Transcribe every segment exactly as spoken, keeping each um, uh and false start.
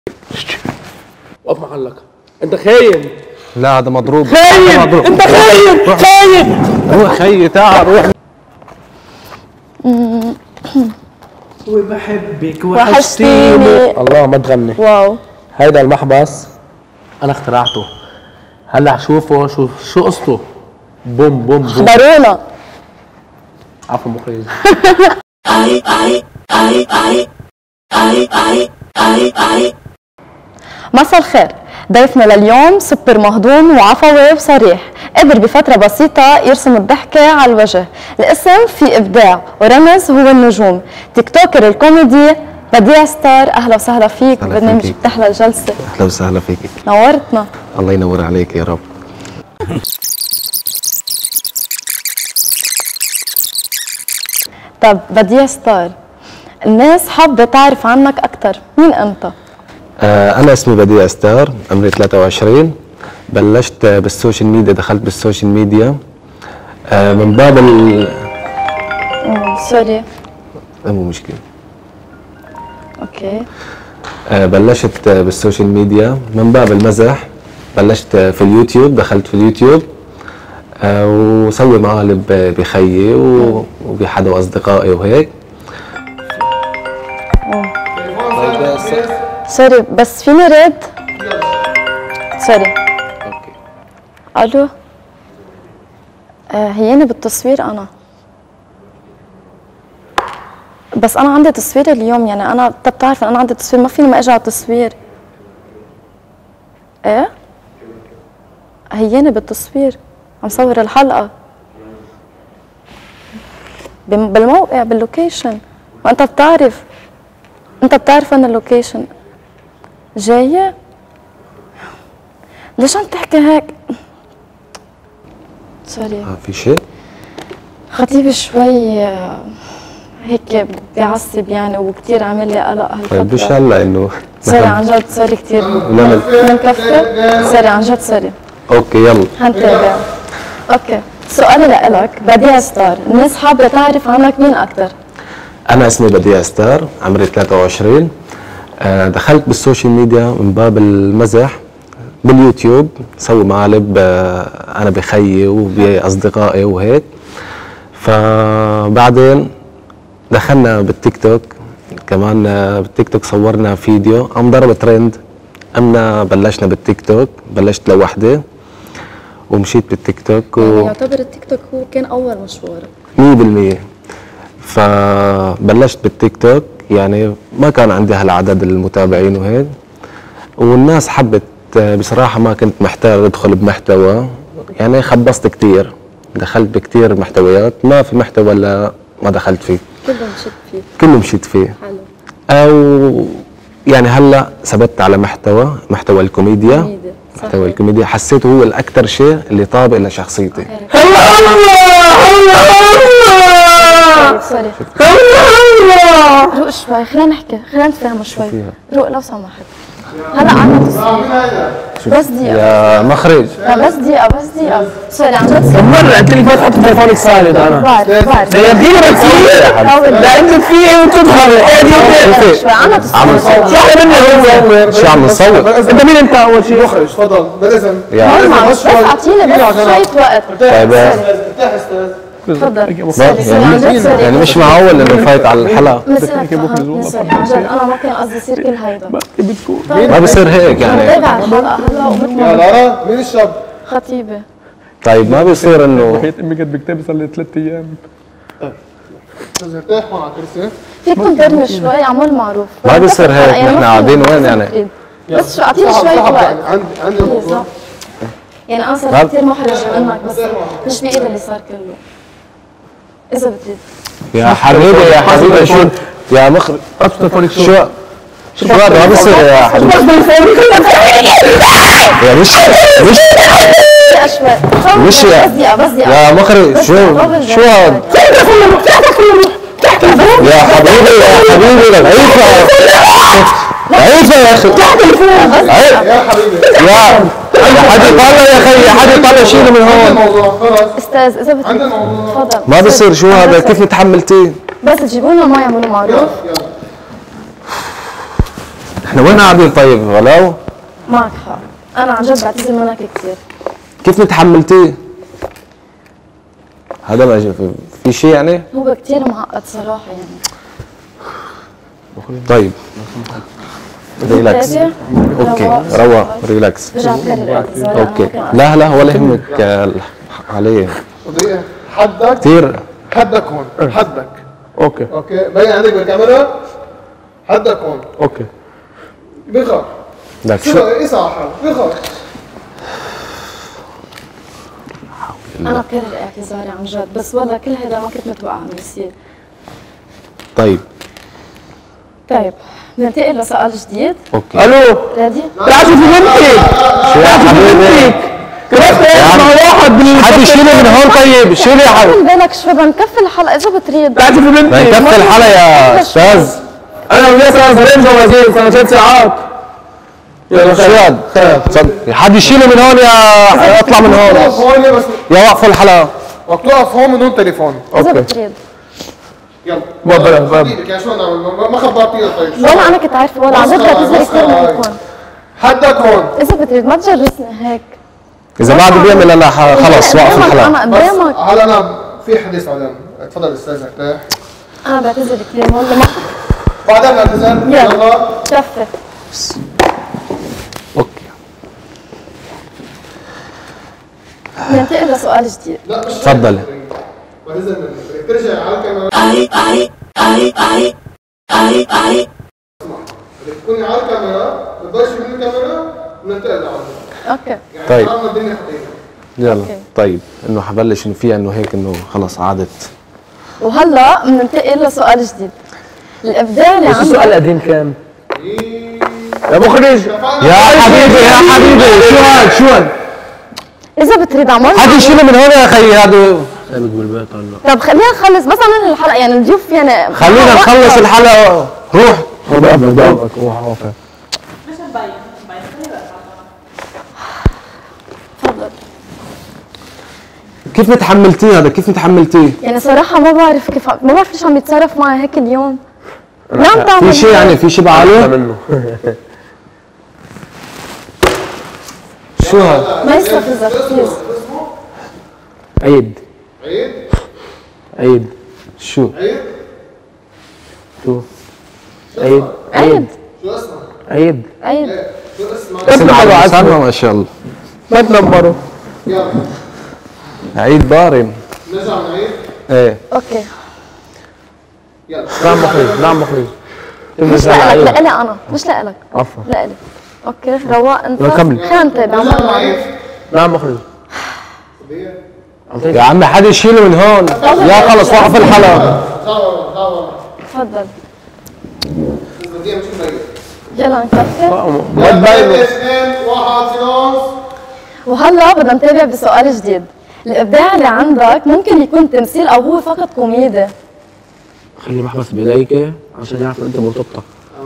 وقف محلك، انت خاين. لا هذا مضروب. خاين مضروب. انت خاين خاين. روح خيي تعال روح. وبحبك وحشتيني. الله ما تغني. واو هيدا المحبس انا اخترعته، هلا شوفوا شو شو قصته. بوم بوم بوم. خبرونا. عفوا مخرج. مساء الخير، ضيفنا لليوم سوبر مهضوم وعفوي وصريح، قدر بفترة بسيطة يرسم الضحكة على الوجه، الاسم في إبداع ورمز هو النجوم، تيك توكر الكوميدي بديع ستار. أهلا وسهلا فيك ببرنامج بتحلى الجلسة. أهلا وسهلا فيك. نورتنا. الله ينور عليك يا رب. طب بديع ستار، الناس حابة تعرف عنك أكثر، مين أنت؟ آه أنا اسمي بديع ستار، عمري ثلاثة وعشرين، بلشت بالسوشيال ميديا، دخلت بالسوشيال ميديا آه من باب ال سوري مو مشكلة. اوكي. آه بلشت بالسوشيال ميديا من باب المزح، بلشت في اليوتيوب، دخلت في اليوتيوب آه وسوي مقالب بخيي وبحدا واصدقائي وهيك. سوري بس فيني رد؟ سوري. اوكي. الو. آه هياني بالتصوير انا. بس انا عندي تصوير اليوم، يعني انا انت بتعرف انا عندي تصوير، ما فيني ما اجي على التصوير. ايه؟ هياني بالتصوير، عم صور الحلقة بالموقع باللوكيشن، وانت بتعرف انت بتعرف انا اللوكيشن. جاية؟ ليش عم تحكي هيك؟ سوري. آه في شيء؟ خطيبي شوي هيك بيعصب يعني، وكثير عامل لي قلق هالفترة. طيب ليش هلا انه سوري عن جد، سوري كثير. نعمل بنكفي؟ سوري عن جد سوري. اوكي يلا هنتابع. اوكي، سؤالي لإلك بديع ستار، الناس حابة تعرف عنك مين أكثر؟ أنا اسمي بديع ستار، عمري ثلاثة وعشرين، دخلت بالسوشيال ميديا من باب المزح باليوتيوب، سوي مقالب أنا بخيي وبأصدقائي وهيك. فبعدين دخلنا بالتيك توك كمان، بالتيك توك صورنا فيديو قام ضرب ترند، قمنا بلشنا بالتيك توك، بلشت لوحدي ومشيت بالتيك توك و... يعني يعتبر التيك توك هو كان أول مشوارك مية بالمية. فبلشت بالتيك توك، يعني ما كان عندي هالعدد المتابعين وهيك، والناس حبت بصراحة، ما كنت محتاج ادخل بمحتوى، يعني خبصت كتير، دخلت بكتير محتويات، ما في محتوى الا ما دخلت فيه، كله مشيت فيه كله مشيت فيه. حلو. او يعني هلا ثبت على محتوى محتوى الكوميديا، محتوى الكوميديا حسيته هو الاكثر شيء اللي طابق لشخصيتي. سوري روق شوي، خلينا نحكي، خلينا نتفاهم شوي. روق لو سمحت. هلا عنا تصوير بس دقيقة يا مخرج. لا بس دقيقة بس دقيقة. سوري عن جد سوري. مرة قلت لك ما تحط تليفونك سايلنت انا. بعرف بعرف. اديني بتصوير. لا انت فيه وتدخل. شوي عنا تصوير. شو احنا بدنا هو؟ شو عم نصور؟ انت مين انت اول شيء؟ مخرج تفضل بالاذن. بس اعطيني بس شوية وقت. طيب ارتاح استاذ. تفضل. سوري سوري عن جد سوري. يعني مش معقول انه فايت على الحلقة. مسألة سوري عن جد انا ما كان قصدي يصير كل هيدا. ما بصير هيك يعني. تابع الحلقة هلا ومثل يا لارا مين الشاب؟ خطيبي. طيب ما بيصير انه حياة امي كانت بكتابي صار لي ثلاث ايام. استاذ ارتاح معك على الكرسي. فيكم ترمي شوي عمول معروف. ما بيصير هيك، يعني نحن قاعدين وين يعني؟ بس شو اعطيني شوي وقت. عندي عندي الموضوع. يعني انا صرت كثير محرجة منك، بس مش بايدي اللي صار كله. إذا بتريد. يا حبيبي يا حبيبي شو يا مخرج شو شو ما بصير يا حبيبي. يا مش مش مش يا بس دقيقة بس دقيقة. يا مخرج شو شو هذا؟ يا حبيبي يا حبيبي عيفة عيفة يا اخي. يا حبيبي. يا حد يطلع يا اخي، حد يطلع شيله من هون. الموضوع خلص. استاذ اذا بتريد تفضل. ما بصير شو هذا، كيف تحملتيه؟ بس تجيبوا لنا مي اعملوا معروف. احنا وين قاعدين طيب ولو؟ معك حق، انا عن جد بعتذر منك كثير. كيف تحملتيه؟ هذا ما في, في شيء يعني؟ هو كثير معقد صراحه يعني. طيب ريلاكس. اوكي رواق ريلاكس. برجع بكرر اعتذاري. اوكي لا لا ولا يهمك علي. دقيقة حدك كثير حدك هون حدك. اوكي اوكي باين عندك بالكاميرا حدك هون. اوكي بخاف لك شو شو ايه صح بخاف. انا بكرر اعتذاري عن جد، بس والله كل هذا ما كنت متوقعه انه يصير. طيب طيب ننتقل لسؤال جديد. اوكي الو ريدي؟ تعال شوفي بنتك شو يا حبيبي؟ كرفت مع واحد بال حد يشيله من هون طيب شيله يا حبيبي. من بالك شوي بدنا نكفي الحلقه اذا بتريد. تعال شوفي بنتك نكفي الحلقه يا استاذ. انا وياه صار صارين جوازين صار ثلاث ساعات. يلا شاد تفضل حد يشيله من هون يا اطلع من هون وقف هون بس يا وقفوا الحلقه. وقت توقف هون من دون تليفون. اذا بتريد. يلا بابا بابا يعني شو نعمل ما- ما خبرتيها طيب شو؟ والله انا كنت عارفه والله عن جد بعتذر كثير منكم. حدك هون. اذا بتريد ما تجرسني هيك. اذا بعد بيعمل انا ح- خلص وقف قدامك، الحلقه. انا بس قدامك. هلا انا في حديث علم تفضل استاذ ارتاح. انا بعتذر كثير والله ما بعدين نعتذر يلا. يلا. كفي. اوكي ننتقل لسؤال جديد. لا مش تفضل. بعتذر منك ترجع على الكاميرا. بدك تكوني على الكاميرا بتبلشي من الكاميرا وننتقل لعندك. اوكي. يعني طيب. حرمنا الدنيا حقيقة. يلا أوكي. طيب انه حبلش انه فيها انه هيك انه خلص عادت. وهلا بننتقل لسؤال جديد. الابداع اللي بس السؤال عندك القديم كان يا مخرج يا حبيبي يا حبيبي شو هاد شو هاد؟ اذا بتريد عمر حد يشيله من هون يا اخي هذا. سابق بالبيت هلا طب خلينا نخلص بس عن الحلقه يعني الضيوف يعني خلينا نخلص الحلقه. روح بابك بابك روح روح تفضل. كيف متحملتيه هذا كيف متحملتيه؟ يعني صراحه ما بعرف كيف ما بعرف ليش عم يتصرف معي هيك اليوم. ما عم تعمل في شيء هيك. يعني في شيء بعاله؟ منه شو هاد؟ ما يستفزك بليز. عيد عيد عيد شو؟ عيد شو عيد عيد شو اسمه؟ عيد عيد. شو اسمه؟ اسم على المسمى ما شاء الله. ما تنمروا يلا عيد بارم. نرجع من عيد. ايه اوكي. يلا نعم مخرج نعم مخرج مش لإلك لإلي انا مش لإلك. عفوا لإلي. اوكي رواق انت. لا، كملي. خلينا نتابع عمر نرجع من معروف. عيد. نعم مخرج يا عمي حد يشيله من هون. يا خلص وقف الحلقه. دعوة دعوة تفضل. بدي امشي بعيد. يلا نكفي. ما تبين اثنين واحد سيلونس. وهلا بدنا نتابع بسؤال جديد. الابداع اللي عندك ممكن يكون تمثيل او هو فقط كوميدي. خلي محبس بايديك عشان يعرف انت مرتبطه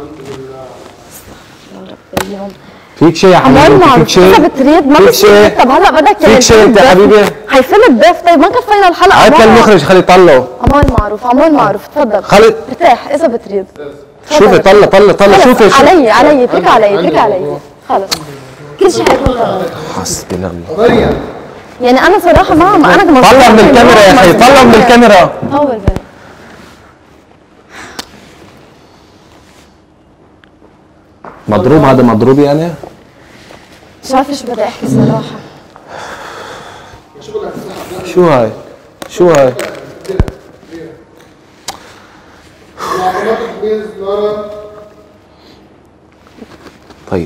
اليوم فيك شيء يا عمار حبيبي فيك معروف اذا شيء؟ بتريد ما فيك بصير. شيء؟ طب هلا بدك فيك شيء انت يا حبيبي؟ حيفل الضيف. طيب ما كفينا الحلقه. هات عمار. للمخرج خلي يطلعه. عمار معروف عمار معروف تفضل. خلي ارتاح اذا بتريد. شوفي طلع طلع طلع خلص، شوفي شو. علي علي اترك علي اترك علي خلص كل شيء حيكون تمام. حسبنا الله. مريم يعني انا صراحه ما ما انا كمان طلع من الكاميرا يا اخي طلع من الكاميرا. طول بالك. مضروب هذا مضروب يعني؟ مش عارفه شو بدي احكي صراحه. شو هاي؟ شو هاي؟ معلومات بيز نورا. طيب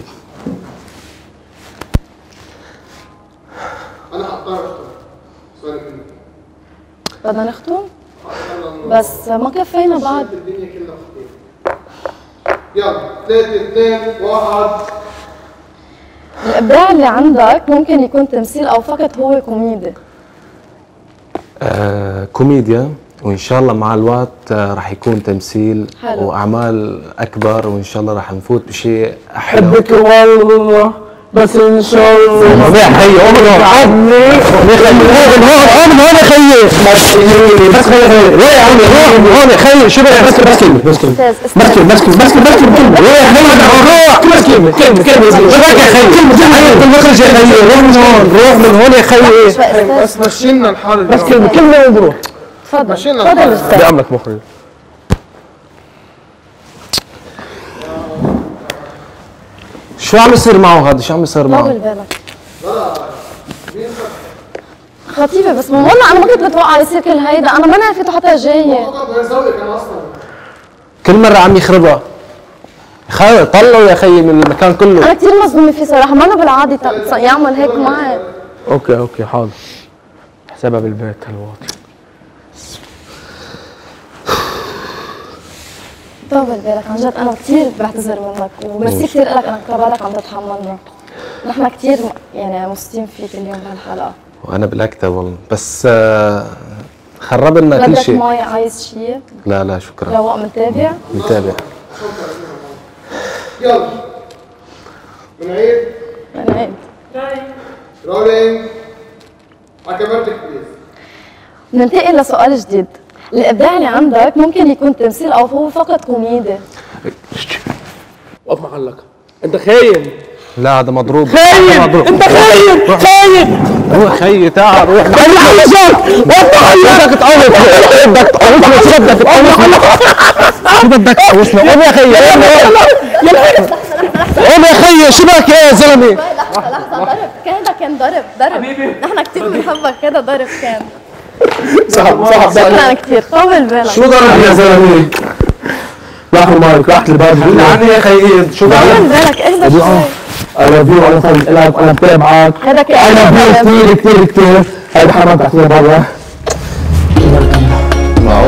انا حضرت سوري منك. بدنا نختم بس ما كفينا بعد. الدنيا كلها خطيرة. يلا ثلاثة اثنين واحد. الابداع اللي عندك ممكن يكون تمثيل او فقط هو كوميدي. آه كوميديا وان شاء الله مع الوقت آه راح يكون تمثيل حلو. واعمال اكبر وان شاء الله راح نفوت بشيء احلى. حبك والله بس ان شاء الله. يا خيي قوم من هون عني من هون قوم من هون يا خيي بس خيي روح يا عمي روح من هون يا خيي شو بدك بس بس كلمه بس كلمه بس كلمه بس كلمه بس كلمه بس كلمه روح يا خيي روح بس كلمه كلمه كلمه شو بدك يا خيي كلمه المخرج يا خيي روح من هون روح من هون يا خيي بس مشينا الحال بس كلمه كلمه وبروح تفضل مشينا تفضل الحال. استاذ. بأمرك مخرج. شو عم يصير معه هذا؟ شو عم يصير معه؟ طول بالك خطيبه بس والله انا ما كنت بتوقع يصير كل هيدا، انا ما عرفت حتى جايه. فقط غير زاوية كان اصلا. كل مرة عم يخربها. خي طلعوا يا خيي من المكان كله. انا كثير مصدومه فيه صراحه، ما انا بالعادي ت- يعمل هيك معي. اوكي اوكي حاضر. حسابها بالبيت هالواطي. طول بالك عن جد انا كثير بعتذر منك وميرسي كثير لك انك كبالك عم تتحملنا. نحن كثير يعني مبسوطين فيك اليوم بهالحلقه. وأنا بالأكتر والله بس آه خرب لنا كل بدك شيء. مي عايز شيء؟ لا لا شكرا. رواق متابع؟ نتابع. يلا بنعيد بنعيد. رولينج على كاميرتك بليز. ننتقل لسؤال جديد، الابداع اللي عندك ممكن يكون تمثيل او هو فقط كوميدي؟ وقف محلك. انت خاين. لا هذا مضروب. خاين انت خاين خاين. روح خيي تعال روح. خلي على جنب. بدك تعوض بدك تعوض شو بدك تعوض شو بدك تعوضنا قوم يا خيي قوم يا خيي شو بدك يا زلمه لحظه لحظه ضرب، هذا كان ضرب ضرب نحن كثير بنحبك، هذا ضرب كان. صاحب صاحب شكرا كثير، طول بالك. شو ضرب يا زلمه راح المايك راحت الباب. عني يا خيي شو طول بعمل بالك اهدى شوي. انا فيو انا صار لك انا متابعك. هذا كان انا فيو كثير كثير كثير. هاي محمد تحكي برا.